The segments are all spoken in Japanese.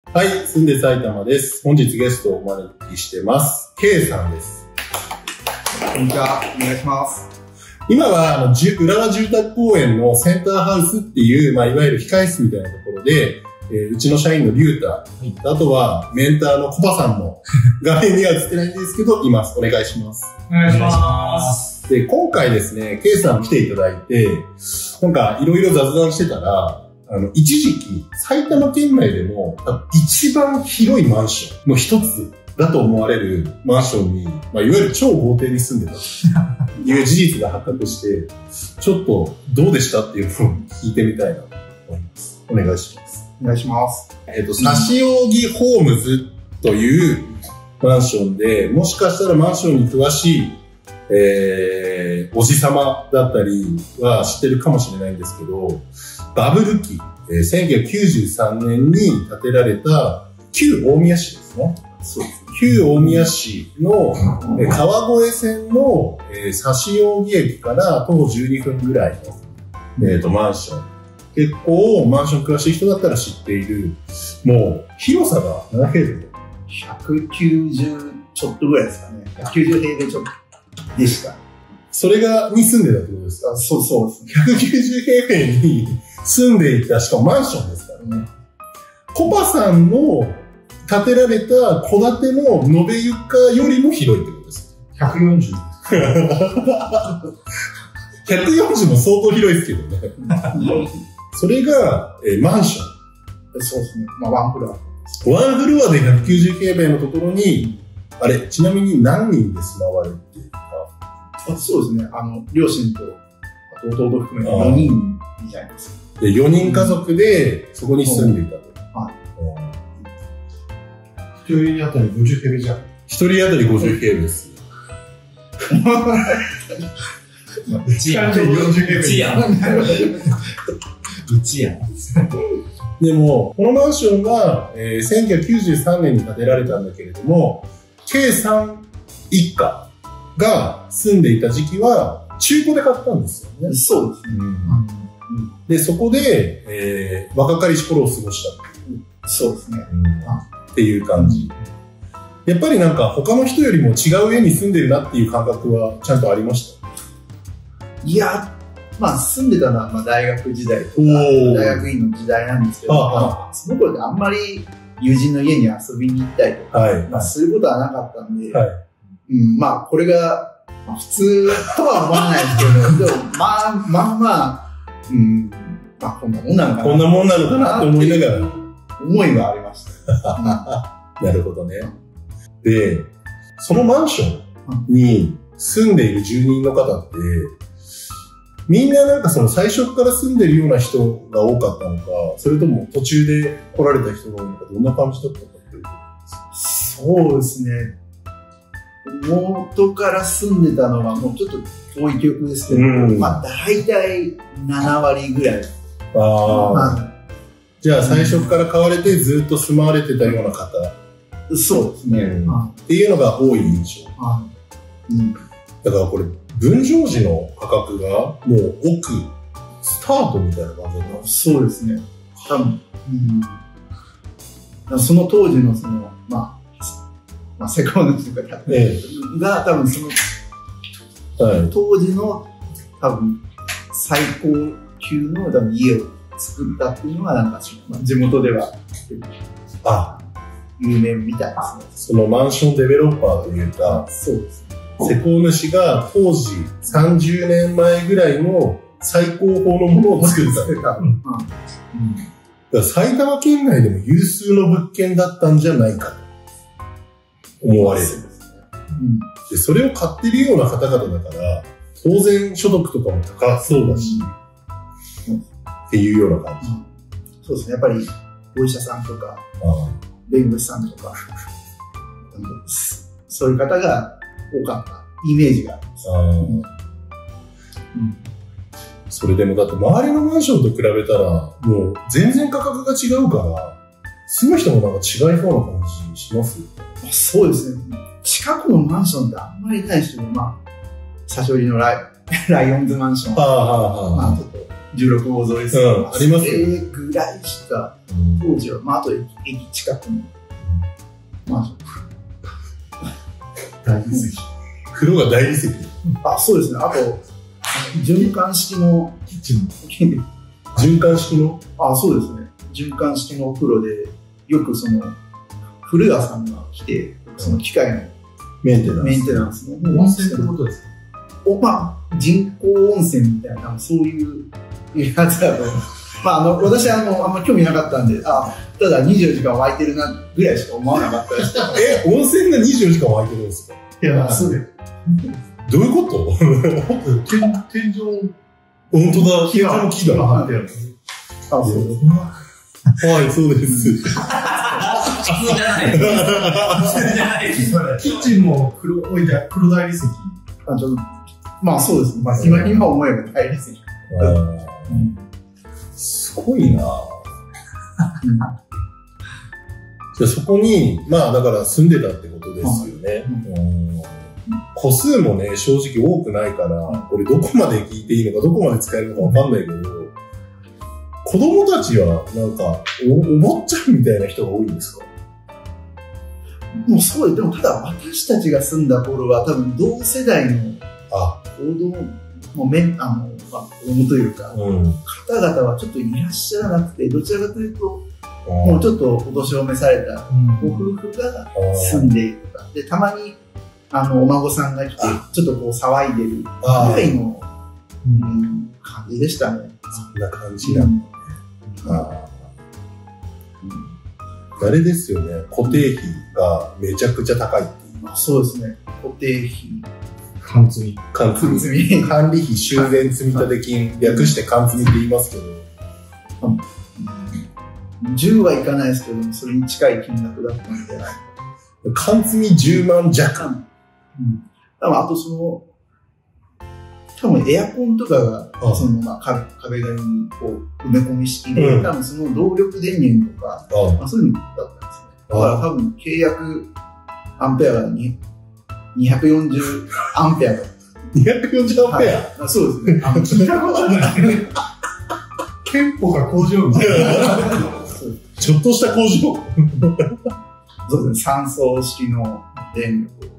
はい、住んで埼玉です。本日ゲストをお招きしてます。K さんです。 こんにちは、お願いします。 今は浦和住宅公園のセンターハウスっていう、いわゆる控室みたいなところで、うちの社員のリュウタ、あとはメンターのコバさんの画面には映ってないんですけど、います。お願いします。 お願いします。 で、今回ですね、K さん来ていただいて、なんかいろいろ雑談してたら、一時期、埼玉県内でも一番広いマンションの一つだと思われるマンションに、いわゆる超豪邸に住んでたという事実が発覚して、ちょっとどうでしたっていうのを聞いてみたいなと思います。お願いします。 お願いします。 指扇ホームズというマンションで、もしかしたらマンションに詳しい、おじさまだったりは知ってるかもしれないんですけど、バブル期、1993年に建てられた旧大宮市ですね。そうです。旧大宮市の川越線の指扇駅から徒歩12分ぐらいの、マンション。結構マンション詳しい人だったら知っている。もう広さが何平米 ？190ちょっとぐらいですかね。190平米ちょっとでした。 それに住んでたってことですか？ そうですね。 190平米に住んでいた、しかもマンションですからね。コバさんの建てられた戸建ての延べ床よりも広いってことです。 140です。 140も相当広いですけどね。それが、マンション。 そうですね。ワンフロア。 ワンフロアで190平米のところに、あれ、ちなみに何人で住まわれるっていうか。 そうですね。両親と、あと弟含めて4人みたいです。 で、4人家族でそこに住んでいたと。 はい。 1人当たり50平米じゃん。1 人当たり50平米です。 うちやん。うちやん。うちやん。 でも、このマンションが、1993年に建てられたんだけれども、K さん一家が住んでいた時期は中古で買ったんですよね。 そうですね。 で、そこで、若かりし頃を過ごしたっていう。 そうですね。 っていう感じ。やっぱりなんか他の人よりも違う家に住んでるなっていう感覚はちゃんとありました？ いや、住んでたのは大学時代とか、大学院の時代なんですけど、その頃ってあんまり友人の家に遊びに行ったりとか、することはなかったんで、これが普通とは思わないですけど、でもこんなもんなのかな。 こんなもんなのかなって思いながら。 思いはありました。 なるほどね。で、そのマンションに住んでいる住人の方って、みんななんかその最初から住んでるような人が多かったのか、それとも途中で来られた人が多いのか、どんな感じだったかっていう。 そうですね。元から住んでたのはもうちょっと遠い記憶ですけど、大体7割ぐらい。 じゃあ最初から買われてずっと住まわれてたような方。 そうですね。 っていうのが多い印象。だからこれ、分譲時の価格がもう奥、スタートみたいな感じなんですか？ そうですね。多分。その当時のセコンドとかが多分その、当時の多分最高級の多分家を作ったっていうのがなんか地元では有名みたいですね。 そのマンションデベロッパーというか、 そうですね。 施工主が当時30年前ぐらいの最高峰のものを作った。だから埼玉県内でも有数の物件だったんじゃないかと思われる。で、それを買ってるような方々だから、当然所得とかも高そうだし、っていうような感じ。 そうですね。やっぱりお医者さんとか、弁護士さんとか、そういう方が多かったイメージがあります。 それでもだって周りのマンションと比べたらもう全然価格が違うから住む人もなんか違いそうな感じします？ そうですね。近くのマンションってあんまりないですけど、久しぶりのライオンズマンション。ちょっと 16号沿いですありますよね。 ぐらいしか、当時は、あと駅近くのマンション。 大理石。 風呂が大理石。 そうですね。あと、循環式のキッチン。 循環式のそうですね。循環式のお風呂で、よく古谷さんが来て、その機械のメンテナンスの。温泉ってことですか？ 人工温泉みたいな、そういうやつだと。私あんま興味なかったんで、ただ24時間湧いてるなぐらいしか思わなかったです。 温泉が24時間湧いてるんですか？ いや、そうで。 どういうこと？ 天井。 本当だ、木が張ってある。 そうです。 はい、そうです。 普通じゃない。キッチンも黒大理石。 そうですね。今思えば大理石。 すごいな。じゃあそこに、だから住んでたってことですよね。個数もね、正直多くないから、これどこまで聞いていいのか、どこまで使えるのかわかんないけど、子供たちはなんか、お坊ちゃんみたいな人が多いんですか？ もうすごい、でもただ私たちが住んだ頃は多分同世代の子供というか、方々はちょっといらっしゃらなくて、どちらかというと、もうちょっとお年を召されたご夫婦が住んでいるとか、で、たまにお孫さんが来て、ちょっと騒いでるぐらいの感じでしたね。 そんな感じなんだね。あれですよね、固定費がめちゃくちゃ高いっていう。 そうですね、固定費。 管理費修繕積立金、略して管積って言いますけど。 10はいかないですけど、それに近い金額だったんじゃないか。 管積10万弱。 あと多分エアコンとかが、壁紙に埋め込み式で、多分その動力電源とか、そういうのだったんですね。だから多分契約アンペアが240アンペアだった。 240アンペア？そうですね。聞いたことない。 憲法が工場みたいな。 ちょっとした工場。 そうですね。3層式の電力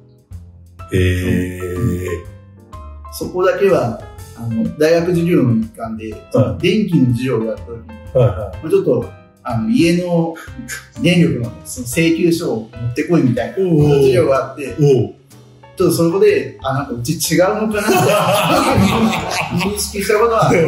を。そこだけは、大学授業の一環で、電気の授業をやった時に、ちょっと、家の電力のその請求書を持ってこいみたいな授業があって、ちょっとそこで、なんかうち違うのかなって認識したことはある。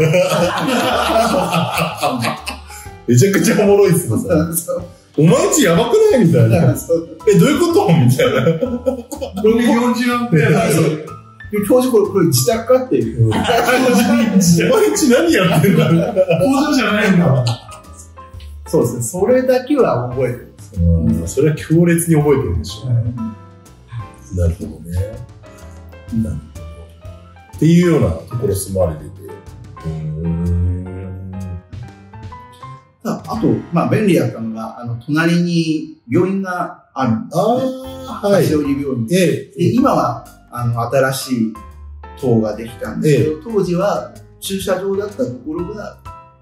めちゃくちゃおもろいっすね。お前んちやばくないみたいな。どういうことみたいな。 これ40アンペアだ。 教授これ自宅かっていう。お前んち何やってんだ工場じゃないんだ。 そうですね。それだけは覚えてる。それは強烈に覚えてるでしょうね。なるほどね。なるほど。っていうようなところ住まれてて。 あと、便利だったのが、隣に病院があるんですね。柏木病院。で、今は、新しい棟ができたんですけど、当時は駐車場だったところが、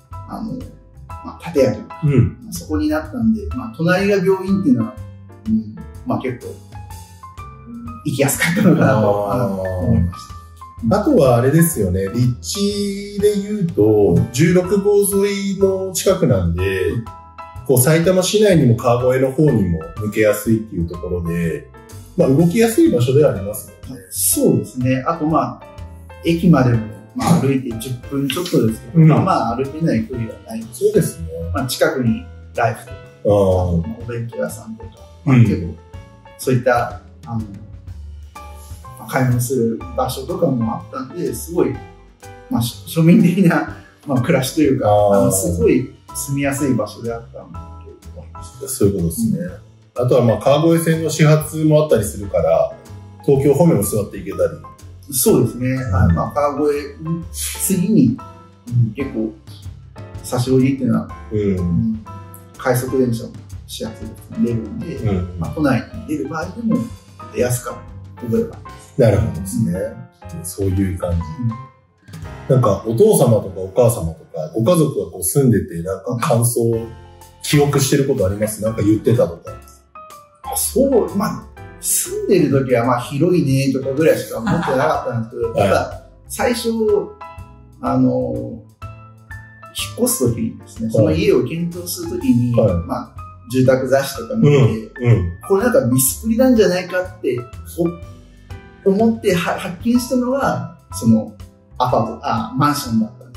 建屋というか、そこになったんで、隣が病院っていうのは、結構、行きやすかったのかなと思いました。 あとはあれですよね、立地で言うと、16号沿いの近くなんで、埼玉市内にも川越の方にも抜けやすいっていうところで、動きやすい場所ではありますよね。 そうですね。あと駅までも、歩いて10分ちょっとですけど、歩けない距離はないんです。 そうですね。 近くにライフとか、お勉強屋さんとか、結構、そういった、買い物する場所とかもあったんで、すごい、庶民的な、暮らしというか、すごい住みやすい場所であったんだけど。 そういうことですね。あとは川越線の始発もあったりするから、東京方面も座っていけたり。 そうですね。川越、次に、結構、差し降りっていうのは、快速電車の始発で出るんで、都内に出る場合でも出やすかった。覚えば。 なるほどですね。そういう感じ。 なんかお父様とかお母様とかご家族がこう住んでてなんか感想を記憶してることあります？なんか言ってたとか。 そう、まあ、住んでる時はまあ広いねとかぐらいしか思ってなかったんですけど、ただ最初、引っ越す時にですね、その家を検討する時に、まあ、住宅雑誌とか見て、これなんかミスプリなんじゃないかって思って発見したのが、そのマンションだったんです。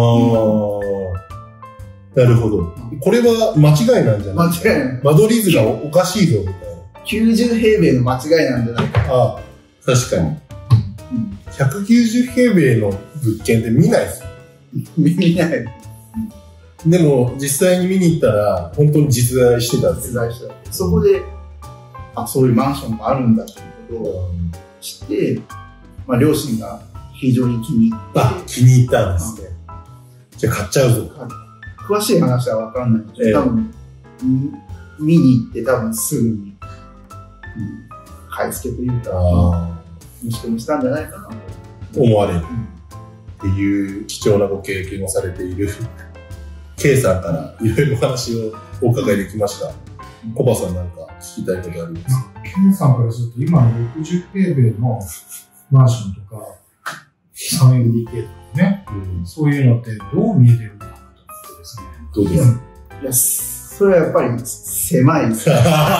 なるほど。これは間違いなんじゃない？ 間違いない。 間取り図がおかしいぞみたいな。 90平米の間違いなんじゃないか。 ああ、確かに。190平米の物件って見ないですよ。 見ない。 でも実際に見に行ったら本当に実在してたんですよ。 実在してた。そこで、そういうマンションもあるんだっていうことを知って、まあ両親が非常に気に入って。 気に入ったんですね。じゃあ買っちゃうぞ。 詳しい話は分かんないけど、多分、見に行って多分すぐに、買い付けというか、もしかもしたんじゃないかなと思われる、っていう貴重なご経験をされている K さんからいろいろお話をお伺いできました。コバさんなんか聞きたいことありますか ？K さんからすると今の60平米のマンションとか 3LDK とかね、そういうのってどう見えてるのかなと思ってですね。 どうですか？ それはやっぱり狭いです。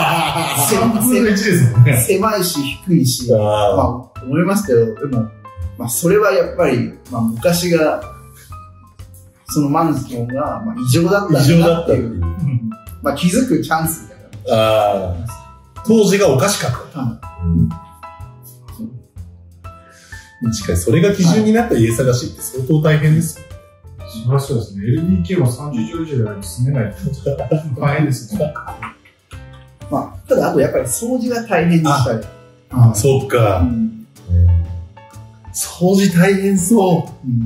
狭いし低いし、まあ思いますけど、でも、まあそれはやっぱり、まあ昔が、そのマンションがまあ異常だったんだなっていう、まあ気づくチャンスみたいな。 当時がおかしかった。確かにそれが基準になった家探しって相当大変ですよ。 そりゃそうですね。LDK は30畳以上でないと住めないって大変ですね。 まあ、ただあとやっぱり掃除が大変でしたね。 そっか。掃除大変そう。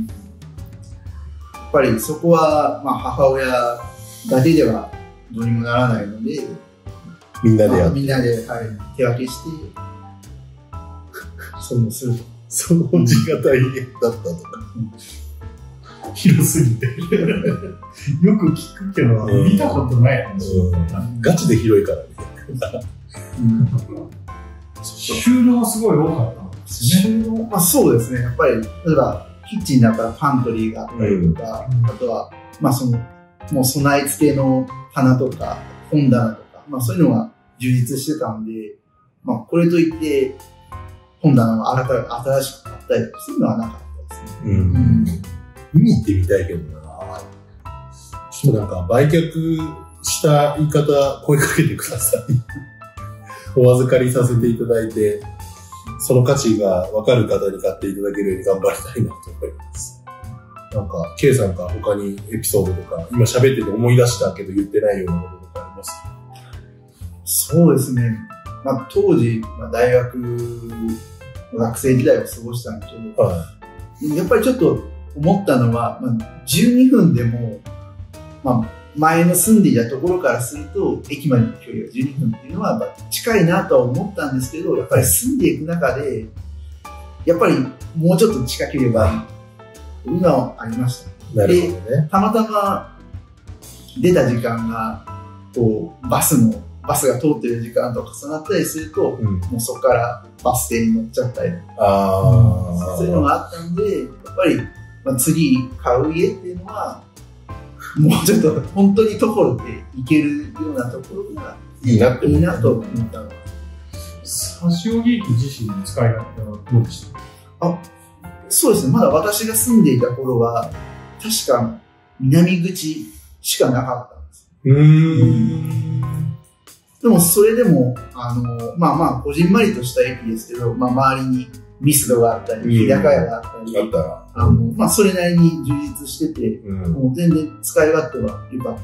やっぱりそこは、まあ母親だけではどうにもならないので、 みんなで手分けして、そういうのすると。 掃除が大変だったとか。 広すぎてよく聞くけど、見たことない話、 ガチで広いからね。 収納すごい多かったんですよね。 そうですね。やっぱり例えばキッチンだったらパントリーがあったりとか、あとはまあそのもう備え付けの棚とか本棚とか、まあそういうのが充実してたんで、まあこれといって本棚を新しく買ったりとかそういうのはなかったですね。 見に行ってみたいけどな。ちょっとなんか売却した言い方声かけてください。お預かりさせていただいて、その価値が分かる方に買っていただけるように頑張りたいなと思います。なんか K さんから他にエピソードとか今喋ってて思い出したけど言ってないようなこととかありますか？ そうですね。まあ当時、大学生時代を過ごしたんですけど、やっぱりちょっと思ったのは、12分でも、前の住んでいたところからすると、駅までの距離が12分っていうのは近いなとは思ったんですけど、やっぱり住んでいく中で、やっぱりもうちょっと近ければいいというのはありました。 なるほどね。 たまたま出た時間が、バスが通ってる時間と重なったりすると、もうそこからバス停に乗っちゃったりとか、そういうのがあったんで、やっぱり、次買う家っていうのは、もうちょっと本当に徒歩で行けるようなところがいいなと思ったのは。 指尾木駅自身の使い方はどうでした？ そうですね。まだ私が住んでいた頃は、確か南口しかなかったんです。でもそれでも、こじんまりとした駅ですけど、周りにミスドがあったり、日高屋があったり、それなりに充実してて、もう全然使い勝手は良かった。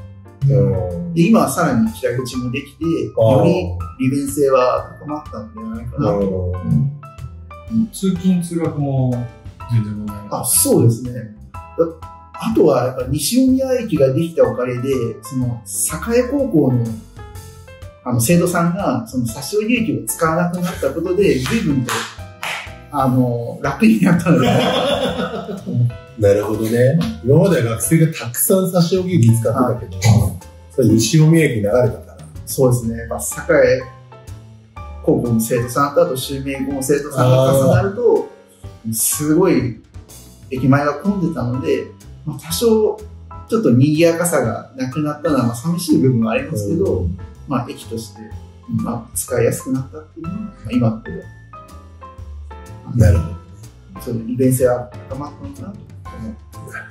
で、今はさらに北口もできて、より利便性は高まったんではないかなと。 通勤通学も全然問題ない。 そうですね。あとはやっぱ西宮駅ができたおかげで、その栄高校の生徒さんがその指尾駅を使わなくなったことで、随分と楽になったのでなるほどね。今までは学生がたくさん差し置き機使ってたけど、それ西宮駅流れたから。 そうですね。栄高校の生徒さんとあと修明校の生徒さんが重なると、すごい駅前が混んでたので、多少ちょっと賑やかさがなくなったのは寂しい部分はありますけど、駅として、使いやすくなったっていうのは、今って、 なるほど。 そういう利便性は高まったのかなと思う。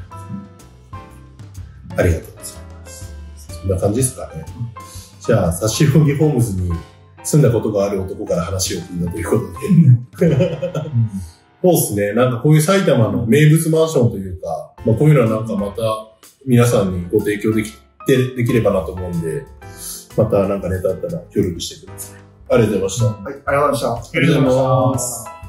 ありがとうございます。そんな感じですかね。じゃあ、サシロギホームズに住んだことがある男から話を聞いたということで。そうですね。なんかこういう埼玉の名物マンションというか、こういうのはなんかまた皆さんにご提供できればなと思うんで、またなんかネタあったら協力してください。ありがとうございました。 はい、ありがとうございました。 ありがとうございます。